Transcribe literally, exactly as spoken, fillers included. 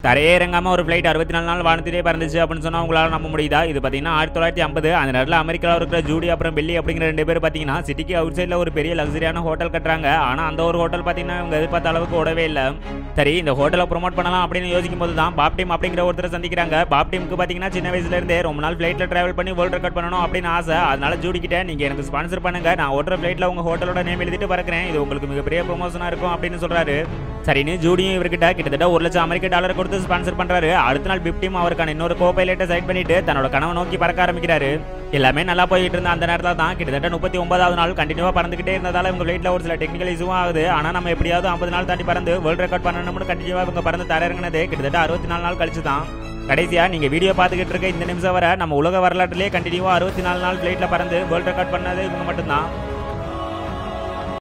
தரையே இறங்காம ஒரு ஃபிளைட் அறுபத்தி நாலு நாள் வானத்திலே பறந்துச்சு அப்படின்னு சொன்னா உங்களால நம்ப முடியுதா? இது பாத்தீங்கன்னா ஆயிரத்தி தொள்ளாயிரத்தி ஐம்பது அந்த நேரத்தில் அமெரிக்காவில் இருக்கிற ஜூடி அப்புறம் பெல்லி அப்படிங்கிற ரெண்டு பேர் பாத்தீங்கன்னா சிட்டிக்கு அவுட் சைட்ல ஒரு பெரிய லக்ஸரியான ஹோட்டல் கட்டுறாங்க. ஆனா அந்த ஒரு ஹோட்டல் பாத்தீங்கன்னா இவங்க எதிர்பார்த்த அளவுக்கு ஓடவே இல்லை. சரி, இந்த ஹோட்டலை ப்ரொமோட் பண்ணலாம் அப்படின்னு யோசிக்கும் போது தான் பாப் டீம் அப்படிங்கிற ஒருத்தரை சந்திக்கிறாங்க. பாப் டீமுக்கு பாத்தீங்கன்னா சின்ன வயசுல இருந்தே ரொம்ப நாள் ஃபிளைட்ல டிராவல் பண்ணி வேர்ல்ட் ரெக்கார்ட் பண்ணணும் அப்படின்னு ஆசை. அதனால ஜூடி கிட்ட நீங்க எனக்கு ஸ்பான்சர் பண்ணுங்க, நான் ஓட்டுற ஃபிளைட்ல உங்க ஹோட்டலோட நேம் எழுதிட்டு பறக்கிறேன், இது உங்களுக்கு மிகப்பெரிய ப்ரொமோஷனா இருக்கும் அப்படின்னு சொல்றாரு. சரின்னு ஜூடியும் இவர்கிட்ட கிட்டத்தட்ட ஒரு லட்சம் அமெரிக்க டாலர் கொடுத்து ஸ்பான்சர் பண்றாரு. அடுத்த நாள் பிப் டீம் அவருக்கான இன்னொரு கோ பைலட்டை சைட் பண்ணிட்டு தன்னோட கனவை நோக்கி பறக்க ஆரம்பிக்கிறாரு. எல்லாமே நல்லா போயிட்டு இருந்த அந்த நேரத்தில் தான் கிட்டத்தட்ட முப்பத்தி ஒன்பதாவது நாள் கண்டினியூவா பறந்துகிட்டே இருந்ததால இவங்க ஃபிளைட்ல ஒரு சில டெக்னிக்கல் இஷ்யூவும் ஆகுது. ஆனா நம்ம எப்படியாவது ஐம்பது நாள் தாண்டி பறந்து வேர்ல்ட் ரெக்கார்ட் பண்ணணும்னு கண்டினியூவா இவங்க பறந்து தரங்கிறது கிட்டத்தட்ட அறுபத்தி நாலு நாள் கழிச்சு தான். கடைசியா நீங்க வீடியோ பார்த்துக்கிட்டு இருக்க இந்த நிமிஷம் வர நம்ம உலக வரலாற்றிலேயே கண்டினியூவா அறுபத்தி நாலு நாள் ஃபிளைட்ல பறந்து வேர்ல்ட் ரெக்கார்ட் பண்ணது இவங்க மட்டும்தான்.